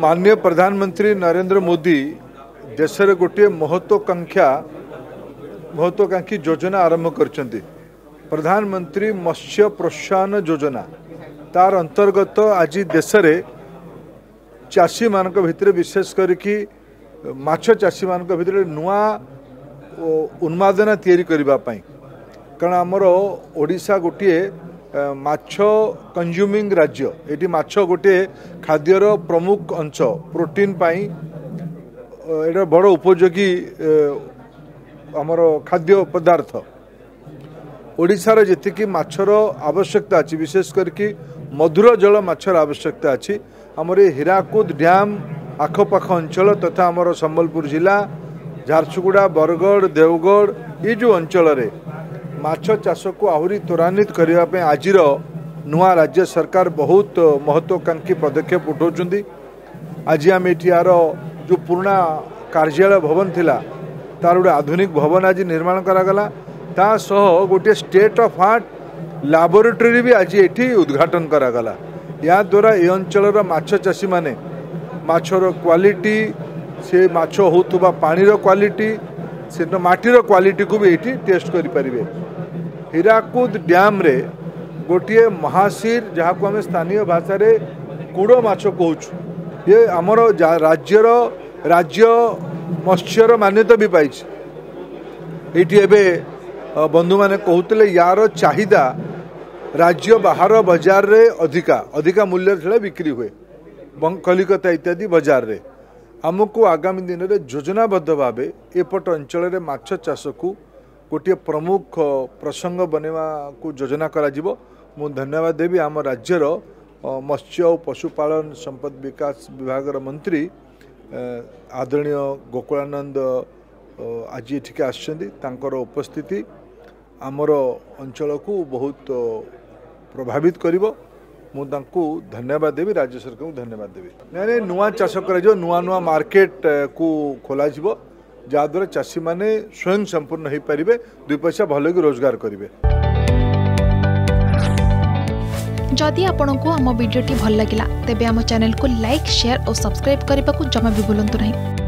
माननीय प्रधानमंत्री नरेंद्र मोदी देश में गोटे महत्वाकांक्षी योजना आरंभ करछन्ति। प्रधानमंत्री मत्स्य प्रोत्साहन योजना तार अंतर्गत आज देश में चाषी मान भितर विशेष करके माछ चाषी मान भितर नुआ उन्मादना तैयारी करबा पई कारण आमर ओडिशा गोटे माछ कंज्यूमिंग राज्य एटी माछ गोटे खाद्यर प्रमुख अंश प्रोटीन पाई एटा बड़ उपयोगी आमर खाद्य पदार्थ ओडिशार जेतिकी माछर आवश्यकता अच्छी विशेष करके मधुर जल माछर आवश्यकता अच्छी आमर हीराकुद डैम आखपाख अंचल तथा आमर संबलपुर जिला झारसुगुड़ा बरगढ़ देवगढ़ ये जो अंचल माछ चाष को आहरी त्वरान्वित करने आज नुआ राज्य सरकार बहुत महत्वाकांक्षी पदक्षेप उठाउछन्ति। आज आम यार जो पुराना कार्यालय भवन थिला तार गोटे आधुनिक भवन आज निर्माण करागला ता सह गोटे स्टेट ऑफ आर्ट लैबोरेटरी भी आज ये उद्घाटन करागला। या द्वारा ये अंचल माछ चाषी माने माछर क्वालिटी से माछ होतुबा पानीर क्वालिटी से माटीर क्वालिटी को भी ये टेस्ट करें। हीराकुद डैम रे गोटे महासीर जहाँ को आम स्थानीय भाषा रे कूड़ माछ कहूँ ये आमर राज्य मत्स्यर मान्यता भी पाई। ये बंधु मैंने कहते यार चाहिदा राज्य बाहर बाजार रे अधिका मूल्य छड़ा बिक्री हुए कलिकता इत्यादि बाजार रे आमको आगामी दिन में योजनाबद्ध भाव एपट अंचल माछ चाष को गोटे प्रमुख प्रसंग बनवा को योजना करा जिवो। मु धन्यवाद देवी आम राज्यर मत्स्य और पशुपालन संपद विकास विभाग मंत्री आदरणीय गोकुलानंद आज ये आसर उपस्थिति आमर अंचल को बहुत प्रभावित करिवो। मु तांको धन्यवाद देवी राज्य सरकार को धन्यवाद देवी। नहीं नुआ चाष कर नुआ मार्केट को खोल जहाद्वारा चाषी माने स्वयं संपूर्ण हो पारे दुई पैसा भल कि रोजगार करेंगे। जदि आपंक आम भिडी भल लगा तेब आम चैनल को लाइक शेयर और सब्सक्राइब करने को जमा भी भूलु नहीं।